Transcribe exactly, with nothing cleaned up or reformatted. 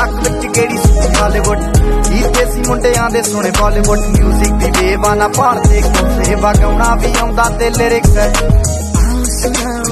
नक विच केड़ी सुनी बॉलीवुड ही देसी मुंडियां दे सुने बॉलीवुड म्यूजिक दी बेबाना भाण ते कोसे वगाउणा भी आउंदा ते लिरिक्स